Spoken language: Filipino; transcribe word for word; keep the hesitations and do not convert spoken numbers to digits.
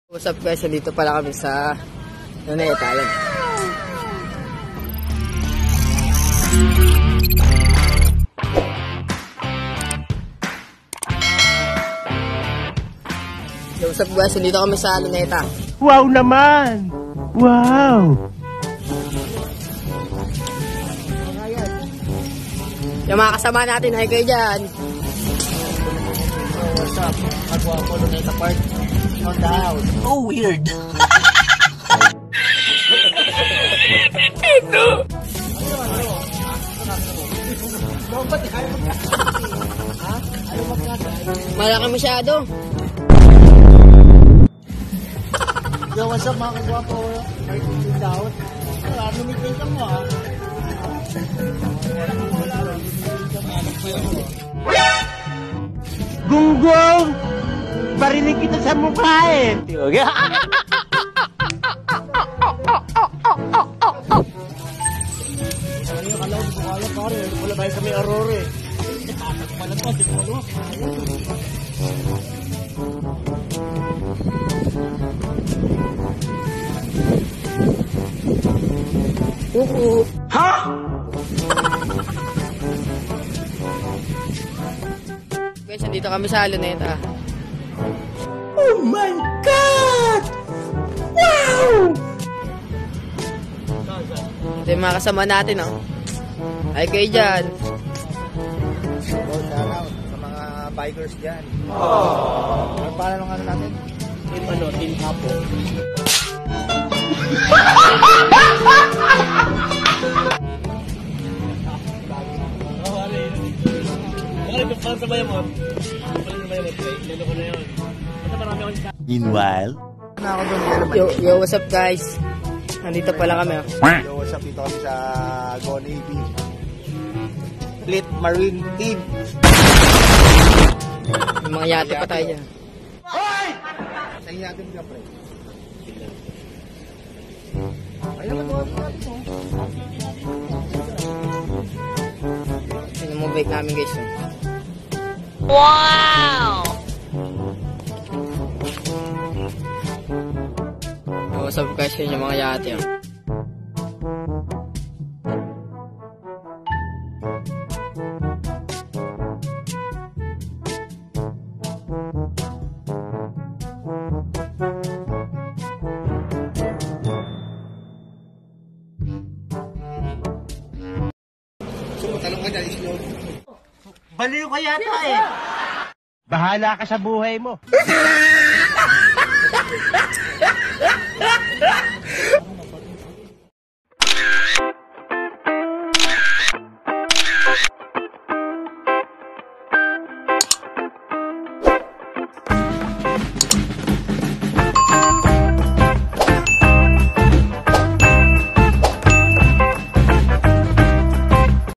What's up guys, dito pala kami sa Luneta. Yan. What's up guys, dito kami sa Luneta. Wow naman! Wow! Yung mga kasama natin, hi kayo dyan. What's up? Agwa ko Luneta Park. On the house. Oh, weird. Ito. Malaki masyado. Yo, what's up mga kagwapo? May titin down. Wala, lumitin ka mo ha. Gunggong! Barinig kita sa mukha eh! Okay? Ano yung kalaw? Di ko kaya pare. Wala tayo sa may Aurora eh. Tatak pa lang to. Di ko ano. Kuku. Ha? Guys, nandito kami sa Luneta. Oh my God! Wow! Ito yung mga kasama natin, oh. Hi kayo dyan. Shout out sa mga bikers dyan. Aww. Ano pala nung ano natin? Team ano? Team Apo. Meanwhile, Yo, yo, what's up guys? Nandito pala kami, oh. yo, what's up? Dito kami sa Go Navy Fleet Marine Team. Yung mga yate pa tayo dyan. Hoy! Sa natin ka, pre. Ayun naman mga natin, oh. Yun yung mobile namin guys, oh. Wow! What's up guys, yun yung mga yate, oh. Talong ka dyan, slow. Baliw ka yata eh. Bahala ka sa buhay mo.